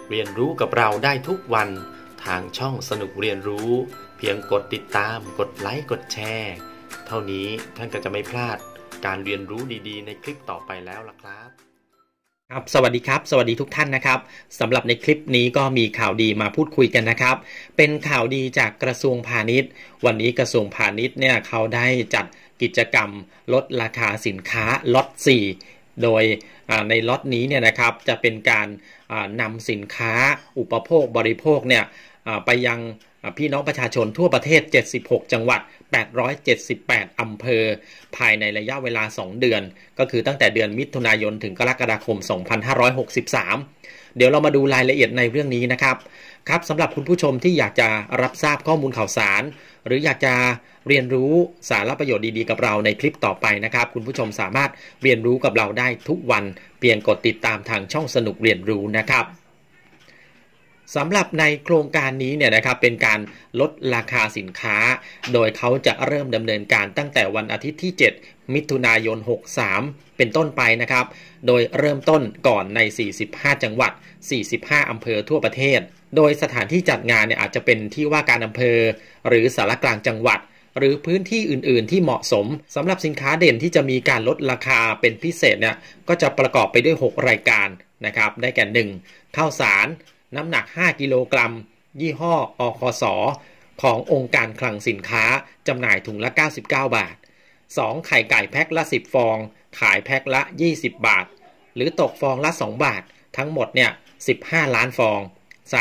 เรียนรู้กับเราได้ทุกวันทางช่องสนุกเรียนรู้เพียงกดติดตามกดไลค์กดแชร์เท่านี้ท่านก็จะไม่พลาดการเรียนรู้ดีๆในคลิปต่อไปแล้วล่ะครับครับสวัสดีครับสวัสดีทุกท่านนะครับสำหรับในคลิปนี้ก็มีข่าวดีมาพูดคุยกันนะครับเป็นข่าวดีจากกระทรวงพาณิชย์วันนี้กระทรวงพาณิชย์เนี่ยเขาได้จัดกิจกรรมลดราคาสินค้าล็อต4โดยในล็อตนี้เนี่ยนะครับจะเป็นการนำสินค้าอุปโภคบริโภคเนี่ยไปยังพี่น้องประชาชนทั่วประเทศ76จังหวัด878อำเภอภายในระยะเวลา2เดือนก็คือตั้งแต่เดือนมิถุนายนถึงกรกฎาคม2563เดี๋ยวเรามาดูรายละเอียดในเรื่องนี้นะครับครับสำหรับคุณผู้ชมที่อยากจะรับทราบข้อมูลข่าวสารหรืออยากจะเรียนรู้สาระประโยชน์ดีๆกับเราในคลิปต่อไปนะครับคุณผู้ชมสามารถเรียนรู้กับเราได้ทุกวันเพียงกดติดตามทางช่องสนุกเรียนรู้นะครับสำหรับในโครงการนี้เนี่ยนะครับเป็นการลดราคาสินค้าโดยเขาจะเริ่มดำเนินการตั้งแต่วันอาทิตย์ที่7มิถุนายน63เป็นต้นไปนะครับโดยเริ่มต้นก่อนใน45จังหวัด45อำเภอทั่วประเทศโดยสถานที่จัดงานเนี่ยอาจจะเป็นที่ว่าการอำเภอหรือสารกลางจังหวัดหรือพื้นที่อื่นๆที่เหมาะสมสำหรับสินค้าเด่นที่จะมีการลดราคาเป็นพิเศษเนี่ยก็จะประกอบไปด้วย6รายการนะครับได้แก่1ข้าวสารน้ำหนัก5กิโลกรัมยี่ห้ออคสขององค์การคลังสินค้าจำหน่ายถุงละ99 บาท2ไข่ไก่แพ็คละ10ฟองขายแพ็คละ20บาทหรือตกฟองละ2บาททั้งหมดเนี่ย15ล้านฟอง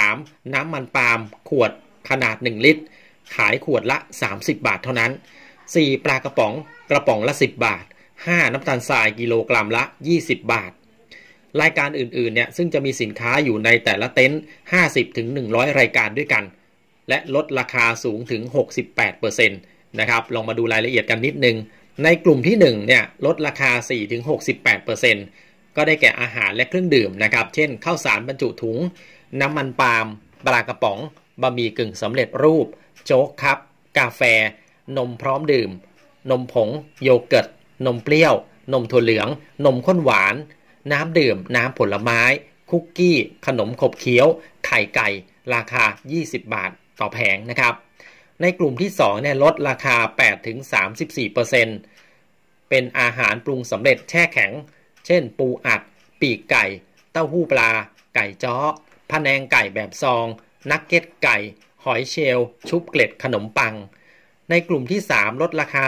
3น้ำมันปาล์มขวดขนาด1ลิตรขายขวดละ30บาทเท่านั้น4ปลากระป๋องละ10บาท5น้ำตาลทรายกิโลกรัมละ20บาทรายการอื่นๆเนี่ยซึ่งจะมีสินค้าอยู่ในแต่ละเต็นท์50ถึง100รายการด้วยกันและลดราคาสูงถึง 68% นะครับลองมาดูรายละเอียดกันนิดนึงในกลุ่มที่1เนี่ยลดราคา 4 ถึง 68% ก็ได้แก่อาหารและเครื่องดื่มนะครับเช่นข้าวสารบรรจุถุงน้ำมันปาล์มปลากระป๋องบะหมี่กึ่งสำเร็จรูปโจ๊กครับกาแฟนมพร้อมดื่มนมผงโยเกิร์ตนมเปรี้ยวนมถั่วเหลืองนมข้นหวานน้ำดื่มน้ำผลไม้คุกกี้ขนมขบเคี้ยวไข่ไก่ราคา20บาทต่อแผงนะครับในกลุ่มที่2เนี่ยลดราคา 8-34% เป็นอาหารปรุงสำเร็จแช่แข็งเช่นปูอัดปีกไก่เต้าหู้ปลาไก่จ้อพะแนงไก่แบบซองนักเก็ตไก่หอยเชลล์ชุบเกล็ดขนมปังในกลุ่มที่3ลดราคา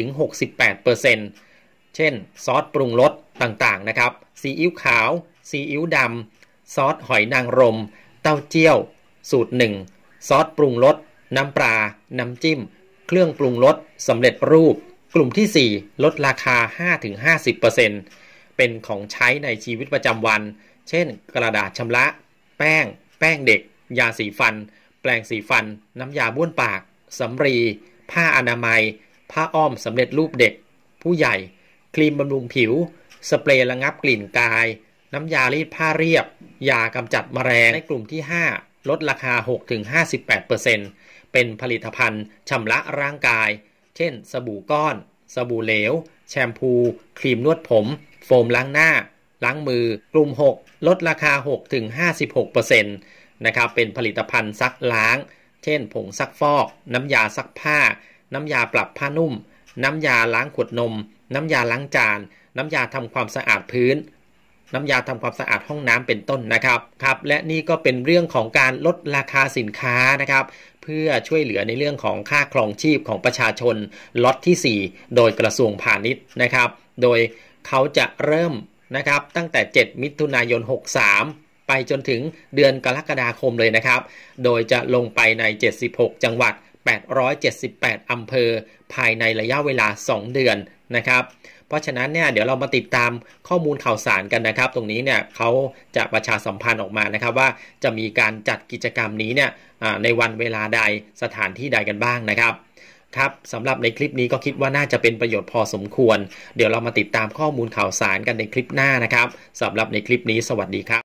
4-68%เช่นซอสปรุงรสต่างๆนะครับซีอิ๊วขาวซีอิ๊วดำซอสหอยนางรมเต้าเจี้ยวสูตร1ซอสปรุงรสน้ำปลาน้ำจิ้มเครื่องปรุงรสสำเร็จรูปกลุ่มที่4ลดราคา 5-50% เป็นของใช้ในชีวิตประจำวันเช่นกระดาษชำระแป้งเด็กยาสีฟันแปรงสีฟันน้ำยาบ้วนปากสำลีผ้าอนามัยผ้าอ้อมสำเร็จรูปเด็กผู้ใหญ่ครีมบำรุงผิวสเปรย์ระงับกลิ่นกายน้ำยารีดผ้าเรียบยากำจัดแมลงในกลุ่มที่5ลดราคา 6-58% เป็นผลิตภัณฑ์ชำระร่างกายเช่นสบู่ก้อนสบู่เหลวแชมพูครีมนวดผมโฟมล้างหน้าล้างมือกลุ่ม6ลดราคา 6-56% นะครับเป็นผลิตภัณฑ์ซักล้างเช่นผงซักฟอกน้ำยาซักผ้าน้ำยาปรับผ้านุ่มน้ำยาล้างขวดนมน้ำยาล้างจานน้ำยาทำความสะอาดพื้นน้ำยาทำความสะอาดห้องน้ำเป็นต้นนะครับและนี่ก็เป็นเรื่องของการลดราคาสินค้านะครับเพื่อช่วยเหลือในเรื่องของค่าครองชีพของประชาชนล็อตที่4โดยกระทรวงพาณิชย์นะครับโดยเขาจะเริ่มนะครับตั้งแต่7มิถุนายน63ไปจนถึงเดือนกรกฎาคมเลยนะครับโดยจะลงไปใน76จังหวัด878อำเภอภายในระยะเวลา2เดือนนะครับเพราะฉะนั้นเนี่ยเดี๋ยวเรามาติดตามข้อมูลข่าวสารกันนะครับตรงนี้เนี่ยเขาจะประชาสัมพันธ์ออกมานะครับว่าจะมีการจัดกิจกรรมนี้เนี่ยในวันเวลาใดสถานที่ใดกันบ้างนะครับครับสำหรับในคลิปนี้ก็คิดว่าน่าจะเป็นประโยชน์พอสมควรเดี๋ยวเรามาติดตามข้อมูลข่าวสารกันในคลิปหน้านะครับสำหรับในคลิปนี้สวัสดีครับ